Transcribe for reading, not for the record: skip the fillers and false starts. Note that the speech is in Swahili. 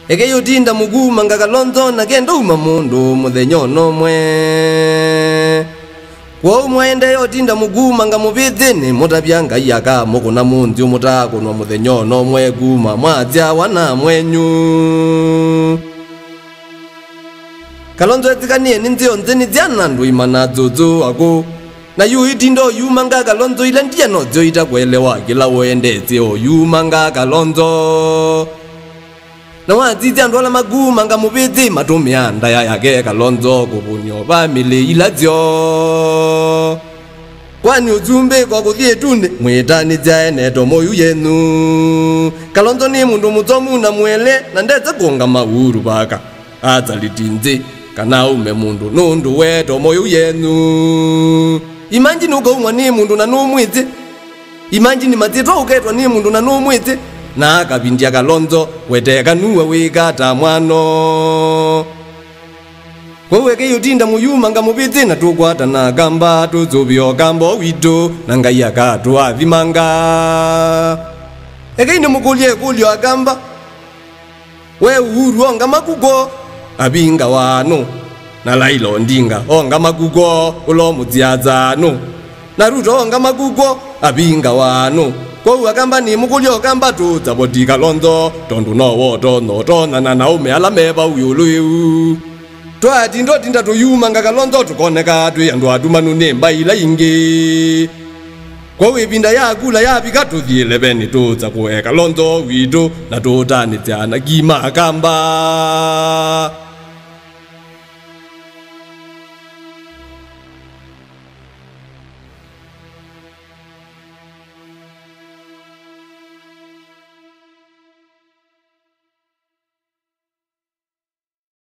Ekeyo tinda muguma nga Kalonzo na kenda uma mundu muthenyono mwe. Kwa umwende yo tinda muguma nga mubithini mutabyanga iyaka mukuna munzi umutakunwa muthenyono mwe guma mwazya wana mwenyu. Kalonzo etikanie ninzio nzeni ziana ndu imana zuzu wako. Na yu itindo yumanga Kalonzo ila ndiye nozo itakwelewa kila uendezi o yumanga Kalonzo. Na wazizi andola maguma nga mubizi matumi anda yake Kalonzo kubunyo family ilazyo. Kwani uzumbe kwa kuthie tunde mwitani jaene tomoyu yenu. Kalonzo ni mundu mutomu na mwele na ndeza kuonga mauru baka aza litinzi kana ume mundu nundu we tomoyu yenu. Imagine uko ni mundu na numwizi. Imagine matito uketwa ni mundu na numwizi. Na akabindia Kalonzo weteka nuwe wikata mwano. Kwewe keyotinda muyuma nga mubizi na tukwata na gamba tuzubio gambo witu na ngaya katu avimanga. Ekeinde mukulie kulio agamba we Uhuru onga makugo abinga wano na Raila Odinga onga makugo ulo muziazano na Ruto onga makugo abinga wano. Kwa agamba ni mukulio gamba tu zaboti Kalonzo tondu no woto no tona na naume alameba uyulu. Twa tindo tinda tuyuma nga Kalonzo tukoneka tu yandu adumanu nemba ila ingi. Kwa wipinda ya kula ya pika tuthiele beni tu za kuwe Kalonzo witu na tutani tiana gima gamba.